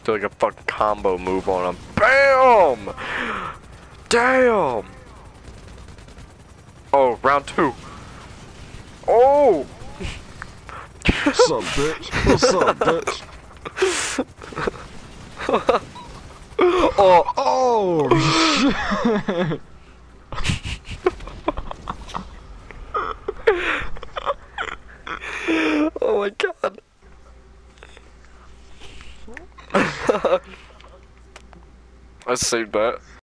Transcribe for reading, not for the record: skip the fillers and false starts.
Do like a fucking combo move on him. BAM! Damn! Oh, round 2. Oh! What's up, bitch? What's up, bitch? Oh! Oh, shit! Oh my god. I saved that.